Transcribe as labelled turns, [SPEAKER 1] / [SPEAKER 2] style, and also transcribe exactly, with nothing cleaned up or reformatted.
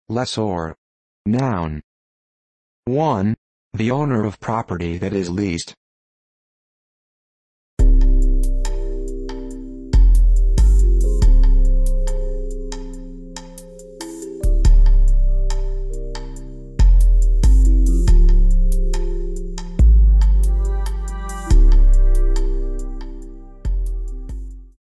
[SPEAKER 1] Lessor. Noun. one. The owner of property that is leased.